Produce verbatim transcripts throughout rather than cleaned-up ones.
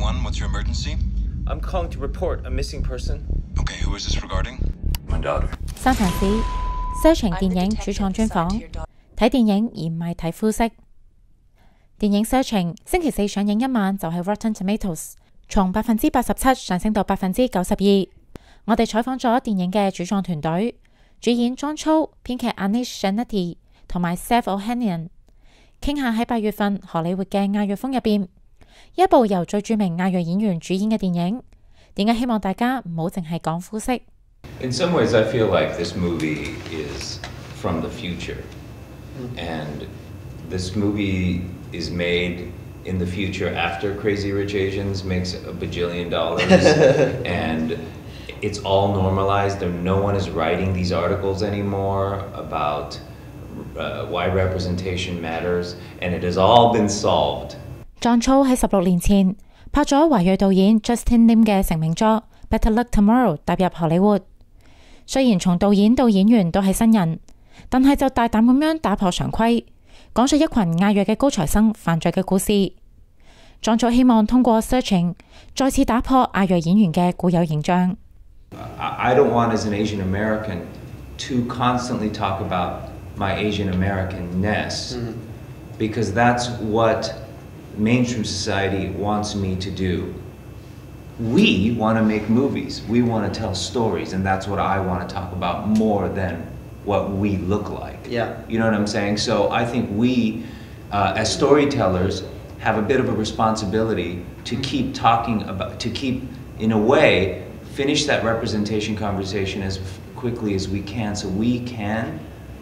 one, what's your emergency? I'm calling to report a missing person. Okay, who is this regarding? My daughter. 三藩市 Searching 電影主創專訪，睇電影而唔係睇膚色。電影 Searching 星期四上映一晚就係 Rotten Tomatoes 從百分之八十七上升到百分之九十二。我哋採訪咗電影嘅主創團隊，主演 John Cho、編劇 Anish Shahnety 同埋 Seth Ohanian， 傾下喺八月份荷里活嘅亞裔風入邊，一部由最著名亞裔演員主演嘅電影，點解希望大家唔好淨係講膚色。 In some ways, I feel like this movie is from the future. And this movie is made in the future after Crazy Rich Asians makes a bajillion dollars. And it's all normalized. No one is writing these articles anymore about uh, why representation matters. And it has all been solved. John Cho 喺十六年前拍咗華裔導演 Justin Lim 嘅成名作《Better Luck Tomorrow》踏入荷里活。雖然從導演到演員都係新人，但係就大膽咁樣打破常規，講述一群亞裔嘅高材生犯罪嘅故事。John Cho希望通過 Searching 再次打破亞裔演員嘅固有形象。 I don't want as an Asian American to constantly talk about my Asian Americanness, mm-hmm. because that's what mainstream society wants me to do. We want to make movies. We want to tell stories, and that's what I want to talk about more than what we look like. Yeah. You know what I'm saying? So I think we, uh, as storytellers, have a bit of a responsibility to keep talking about, to keep, in a way, finish that representation conversation as quickly as we can, so we can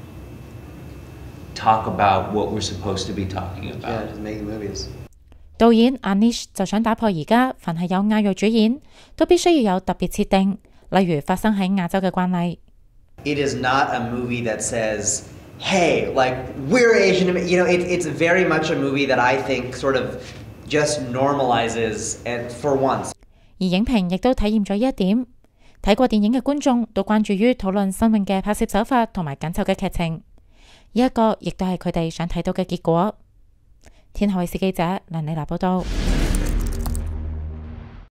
talk about what we're supposed to be talking about. Yeah, just making movies. 導演 Anish 就想打破而家凡係有亞裔主演都必須要有特別設定，例如發生喺亞洲嘅慣例。 It is not a movie that says, hey, like, we're Asian, you know, it, it's very much a movie that I think sort of just normalizes it for once. 而影評亦都體驗咗呢一點，睇過電影嘅觀眾都關注於討論新穎嘅拍攝手法同埋緊湊嘅劇情，呢一個亦都係佢哋想睇到嘅結果。天下衛視記者梁麗娜報道。